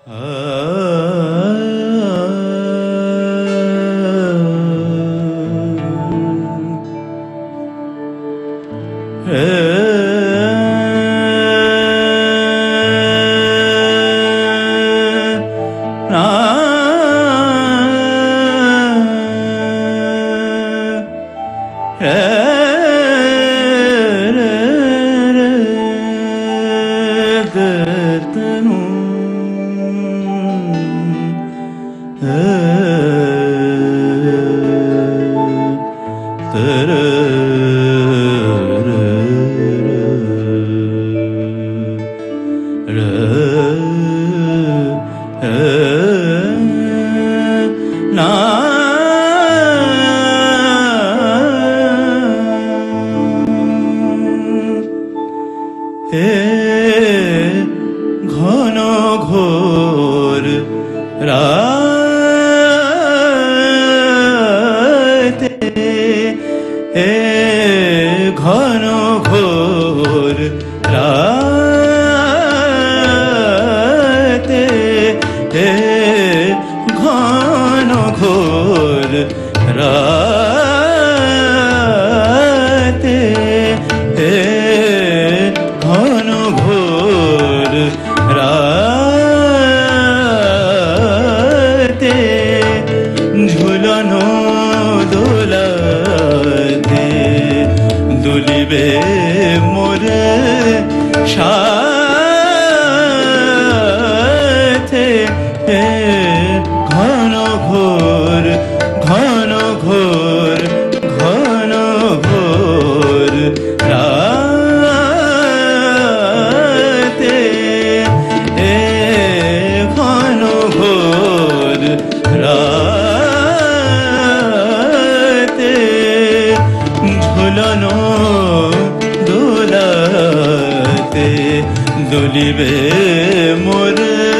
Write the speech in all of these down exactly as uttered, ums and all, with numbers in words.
ঘন ঘোর রাতে ঘন ঘোর রাতে ঘন ঘোর রাতে ঘন ঘোর রাতে ঝুলনো দোলাতে দুলিবে মোরে সাথে ঘন ঘোর ঘন ঘোর ঘন ঘোর রাতে ঘন ঘোর রাতে ঝুলনো দোলাতে দুলিবে মোর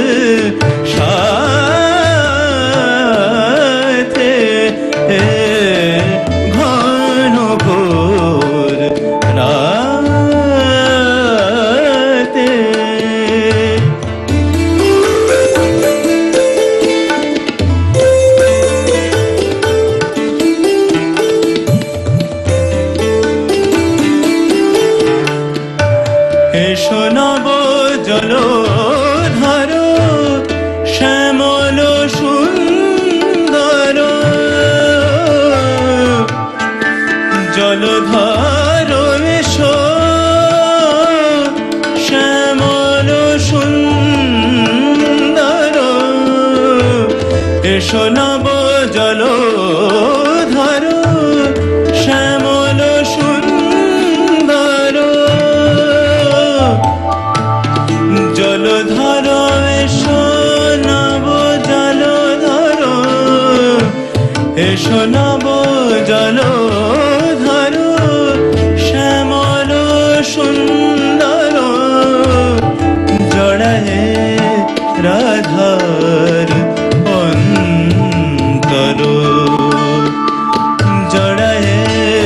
সাথে ঘন ঘোর রাতে এসো নব জলধার শ্যামল সুন্দর জলধার এসো শ্যামল সুন্দর এসো নব জলধার শ্যামল সুন্দর জলধর এসো নব জলধর এসো নব জলধর শ্যামল সুন্দর জড়ায়ে রাধার অন্তর জড়ায়ে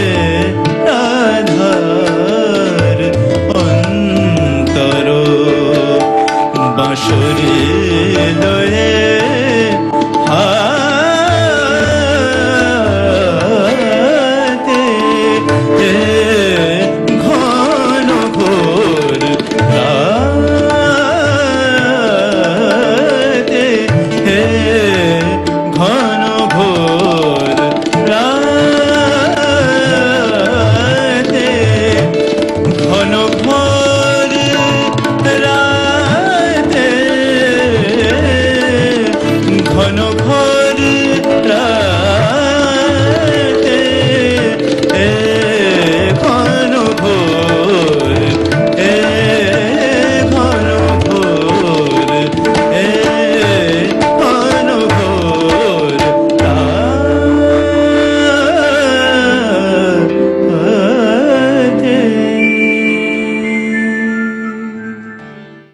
রাধার অন্তর বাঁশরি লয়ে